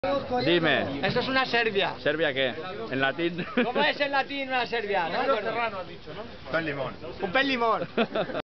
Dime. Eso es una Serbia. ¿Serbia qué? ¿En latín? ¿Cómo es en latín una Serbia? ¿No? Serrano ha dicho, ¿no? Con limón. Un pel limón.